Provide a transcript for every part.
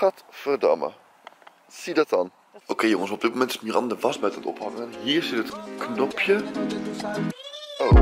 Gadverdamme. Zie dat dan. Oké jongens, op dit moment is Miranda de was buiten het ophangen. Hier zit het knopje. Oh.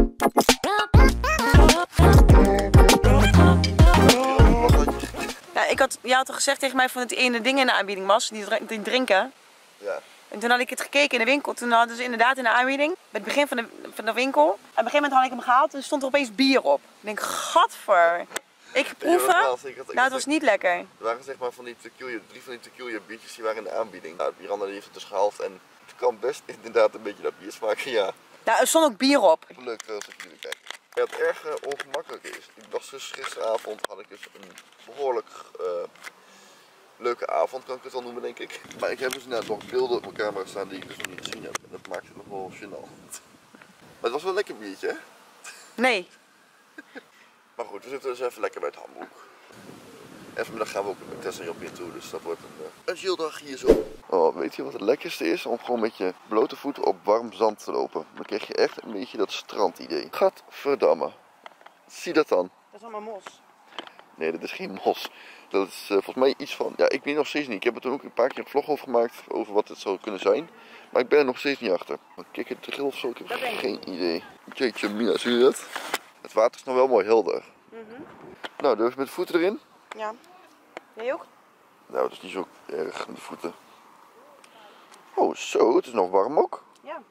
Ja, jij had toch gezegd tegen mij van dat die ene ding in de aanbieding was, die drinken. Ja. En toen had ik het gekeken in de winkel. Toen hadden ze inderdaad in de aanbieding, bij het begin van de winkel. En op een gegeven moment had ik hem gehaald en stond er opeens bier op. Ik denk, gadver. Ik geproeven, het was niet lekker. Er waren zeg maar van die tequila, 3 van die tequila biertjes die waren in de aanbieding. Nou, Miranda heeft het dus gehaald en het kan best inderdaad een beetje naar bier smaken, ja. Nou, er stond ook bier op. Leuk dat jullie kijken. Ja, het erg ongemakkelijk is. Ik was dus gisteravond, had ik dus een behoorlijk leuke avond, kan ik het wel noemen denk ik. Maar ik heb dus net nog beelden op mijn camera staan die ik dus nog niet gezien heb. En dat maakt het nog wel gênant. Maar het was wel een lekker biertje, hè? Nee. Maar goed, we zitten dus even lekker bij het handboek. En vanmiddag gaan we ook met Tessa en Jopie toe, dus dat wordt een chilldag hier zo. Oh, weet je wat het lekkerste is? Om gewoon met je blote voeten op warm zand te lopen. Dan krijg je echt een beetje dat strandidee. Gadverdamme. Zie dat dan. Dat is allemaal mos. Nee, dat is geen mos. Dat is volgens mij iets van, ja, ik weet nog steeds niet. Ik heb er toen ook een paar keer een vlog over gemaakt, over wat het zou kunnen zijn. Maar ik ben er nog steeds niet achter. Kijk, het drill of zo, ik heb geen idee. Jeetje mina, zie je dat? Het water is nog wel mooi helder. Nou, durf je met de voeten erin? Ja. Jij ook? Nou, het is niet zo erg met de voeten. Oh, zo, het is nog warm ook. Ja.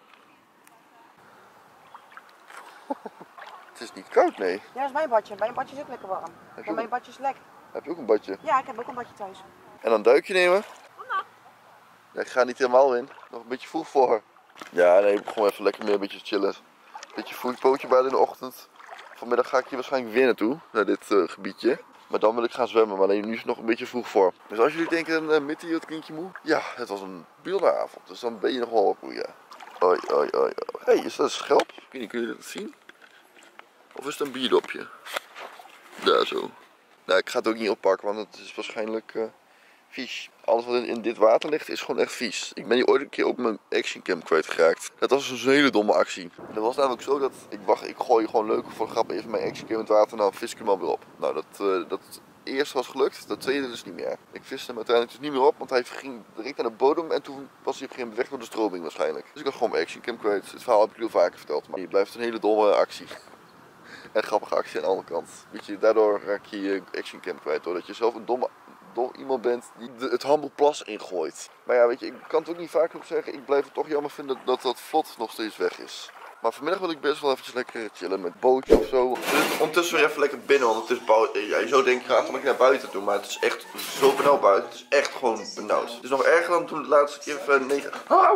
Het is niet koud, nee. Ja, dat is mijn badje. Mijn badje is ook lekker warm. Maar mijn badje is lek. Heb je ook een badje? Ja, ik heb ook een badje thuis. En dan een duikje nemen? Ja, ik ga niet helemaal in. Nog een beetje vroeg voor. Ja, nee, gewoon even lekker meer een beetje chillen. Een beetje voetpootje bij in de ochtend. Vanmiddag ga ik hier waarschijnlijk weer naartoe, naar dit gebiedje. Maar dan wil ik gaan zwemmen, maar alleen nu is het nog een beetje vroeg voor. Dus als jullie denken, Mitty, het kindje moe? Ja, het was een beeldenavond, dus dan ben je nog wel op moe, ja. Oi, oi, oi. Hé, is dat een schelp? Ik weet niet, kun je dat zien? Of is het een bierdopje? Daar zo. Nou, ik ga het ook niet oppakken, want het is waarschijnlijk vies. Alles wat in dit water ligt is gewoon echt vies. Ik ben hier ooit een keer op mijn actioncam kwijtgeraakt. Dat was dus een hele domme actie. Dat was namelijk zo dat ik gooi gewoon leuk voor de grap even mijn actioncam in het water en dan vis ik hem al weer op. Nou, dat eerste was gelukt, dat tweede dus niet meer. Ik viste hem uiteindelijk dus niet meer op, want hij ging direct naar de bodem en toen was hij op een gegeven moment weg door de stroming waarschijnlijk. Dus ik was gewoon mijn actioncam kwijt. Het verhaal heb ik jullie al vaker verteld, maar hier blijft een hele domme actie. En grappige actie aan de andere kant. Weet je, daardoor raak je je actioncam kwijt, doordat je zelf een dom iemand bent die het Hammelplas ingooit. Maar ja, weet je, ik kan het ook niet vaak genoeg zeggen. Ik blijf het toch jammer vinden dat dat vlot nog steeds weg is. Maar vanmiddag wil ik best wel eventjes lekker chillen met bootje of zo. Dus ondertussen weer even lekker binnen, want het is ja, je zou denken, ga toch naar buiten toe. Maar het is echt zo benauwd buiten. Het is echt gewoon benauwd. Het is nog erger dan toen de laatste keer even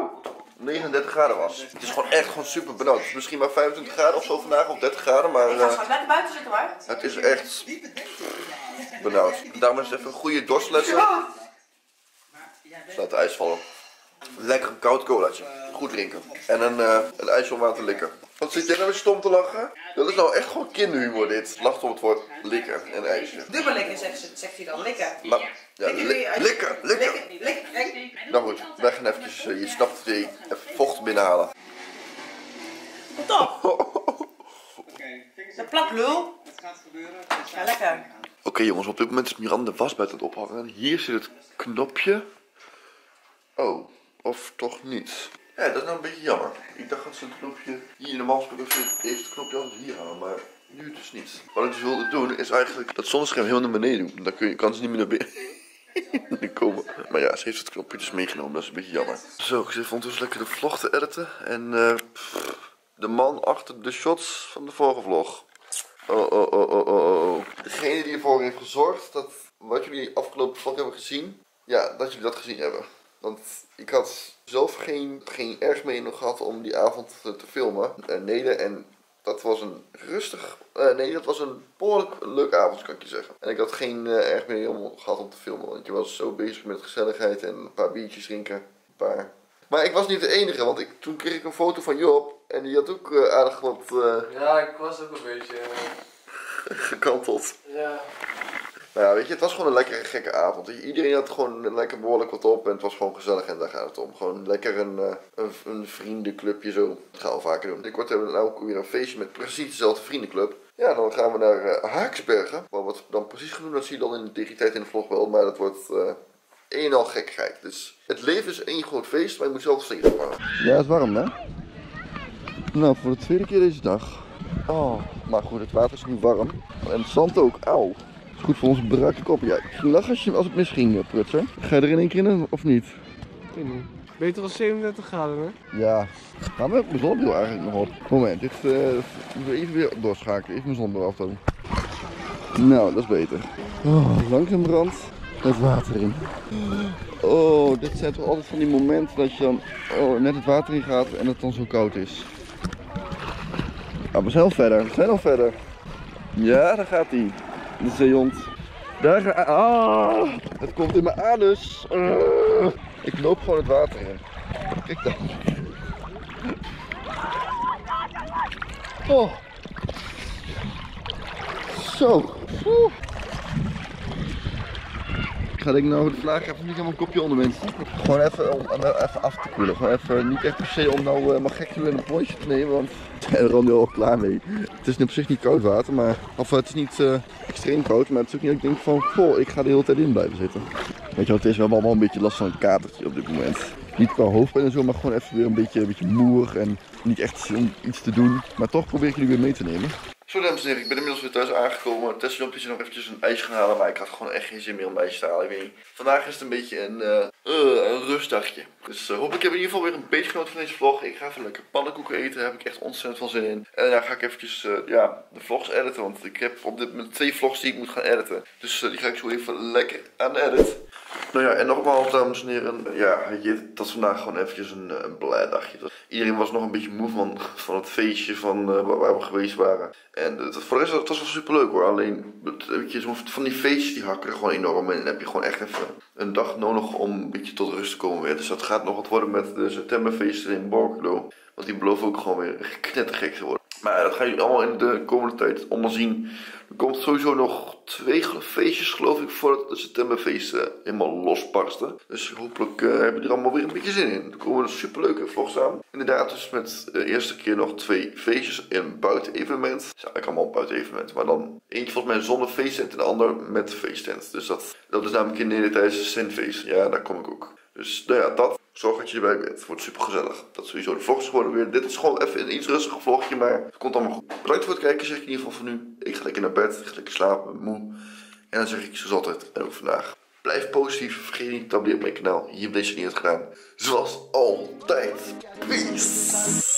39 graden was. Het is gewoon super benauwd. Het is misschien maar 25 graden of zo vandaag, of 30 graden. Maar Ik ga straks lekker buiten zitten hoor. het is echt benauwd. Daarom is het even een goede dorstlessen. Laat de ijs vallen. Lekker een koud colaatje. Goed drinken. En een ijsje om aan te likken. Wat zit jij nou weer stom te lachen? Dat is nou echt gewoon kinderhumor dit. Lacht om het woord likken en ijsje. Dubbel likken zegt hij dan. Likken. Maar, ja, likken. Nou goed, wij gaan eventjes, je snapt het, even vocht binnenhalen. Toch? Dat plak lul. Het gaat gebeuren. Ja, lekker. Oké jongens, op dit moment is Miranda de was buiten het ophangen. Hier zit het knopje. Oh, of toch niet? Ja, dat is nou een beetje jammer. Ik dacht dat ze het knopje hier in de mansbroek heeft het knopje altijd hier hangen, maar nu dus niet. Wat ik dus wilde doen is eigenlijk dat zonnescherm helemaal naar beneden doen. Dan kan ze niet meer naar binnen komen. Maar ja, ze heeft het knopje dus meegenomen, dat is een beetje jammer. Zo, ik zit ondertussen lekker de vlog te editen. En de man achter de shots van de vorige vlog. Oh. Degene die ervoor heeft gezorgd dat wat jullie afgelopen vlog hebben gezien, ja, dat jullie dat gezien hebben. Want ik had zelf geen erg mee nog gehad om die avond te filmen. En dat was een dat was een behoorlijk leuk avond, kan ik je zeggen. En ik had geen erg mee gehad om te filmen, want je was zo bezig met gezelligheid en een paar biertjes drinken. Maar ik was niet de enige, want toen kreeg ik een foto van Job en die had ook aardig wat... Ja, ik was ook een beetje... gekanteld. Ja. Nou ja, weet je, het was gewoon een lekkere gekke avond. Iedereen had gewoon lekker behoorlijk wat op en het was gewoon gezellig en daar gaat het om. Gewoon lekker een vriendenclubje zo. Dat gaan we vaker doen. Ik word nou ook weer een feestje met precies dezelfde vriendenclub. Ja, dan gaan we naar Haaksbergen. Maar wat we dan precies gaan doen, dat zie je dan tegen die tijd in de vlog wel. Maar dat wordt een en al gekkigheid. Dus het leven is één groot feest, maar je moet zelf steeds opvangen. Ja, het is warm hè? Nou, voor de tweede keer deze dag. Oh, maar goed, het water is nu warm. En het zand ook, auw. Dat is goed voor onze brakke kop. Ja, ik ging lachen als het misging, prutser. Ga je er in één keer in of niet? Ik weet niet. Beter dan 37 graden, hè? Ja. Gaan we mijn zonnebril eigenlijk nog op? Moment, dit even weer doorschakelen. Even mijn zonnebril afdoen. Nou, dat is beter. Oh, langzaam brandt het water in. Oh, dit zijn toch altijd van die momenten dat je dan net het water in gaat en het dan zo koud is. Ah, we zijn al verder, we zijn al verder. Ja, daar gaat hij. De zeehond. Daar gaat. Ah, het komt in mijn anus. Ik loop gewoon het water in. Kijk dan. Oh. Zo. Ik ga denk ik nou de vraag even niet helemaal een kopje onder mensen. Gewoon even om even af te koelen. Gewoon even niet echt per se om nou maar gek te doen en een plonsje te nemen, want we zijn er al nu al klaar mee. Het is op zich niet koud water, maar of het is niet extreem koud, maar het is ook niet dat ik denk van, goh, ik ga de hele tijd in blijven zitten. Weet je wat het is? We hebben allemaal een beetje last van een katertje op dit moment. Niet qua hoofdpijn en zo, maar gewoon even weer een beetje moer en niet echt om iets te doen. Maar toch probeer ik jullie weer mee te nemen. Zo dames en heren, ik ben inmiddels weer thuis aangekomen. Tessa is nog eventjes een ijsje gaan halen, maar ik had gewoon echt geen zin meer om ijsje te halen. Ik weet niet. Vandaag is het een beetje een rustdagje. Dus hopelijk heb ik in ieder geval weer een beetje genoten van deze vlog. Ik ga even lekker pannenkoeken eten, daar heb ik echt ontzettend veel zin in. En daarna ga ik eventjes de vlogs editen, want ik heb op dit moment 2 vlogs die ik moet gaan editen. Dus die ga ik zo even lekker aan de edit. Nou ja, en nogmaals dames en heren, ja, weet je, dat is vandaag gewoon eventjes een blij dagje. Iedereen was nog een beetje moe van het feestje waar we geweest waren. En voor de rest was het wel super leuk hoor, alleen weet je, van die feestjes die hakken er gewoon enorm in. En dan heb je gewoon echt even een dag nodig om een beetje tot rust te komen weer. Dus dat gaat nog wat worden met de septemberfeesten in Borculo. Want die beloven ook gewoon weer knettergek te worden. Maar dat gaan jullie allemaal in de komende tijd onderzien. Er komt sowieso nog 2 feestjes geloof ik voordat de septemberfeesten helemaal losbarsten. Dus hopelijk hebben we er allemaal weer een beetje zin in. Er komen super leuke vlogs aan. Inderdaad dus met de eerste keer nog 2 feestjes in een buitenevenement. Het is eigenlijk allemaal een buitenevenement. Maar dan eentje volgens mij zonder feesttent en de ander met feesttent. Dus dat is namelijk in Nederland tijdens de Sintfeest. Ja, daar kom ik ook. Dus nou ja, dat. Zorg dat je erbij bent. Het wordt super gezellig. Dat is sowieso de vlogs geworden weer. Dit is gewoon even een iets rustiger vlogje, maar het komt allemaal goed. Bedankt voor het kijken, zeg ik in ieder geval voor nu. Ik ga lekker naar bed, ik ga lekker slapen, moe. En dan zeg ik zoals altijd, en ook vandaag. Blijf positief, vergeet niet te abonneren op mijn kanaal. Hier heb deze niet het gedaan. Zoals altijd. Peace!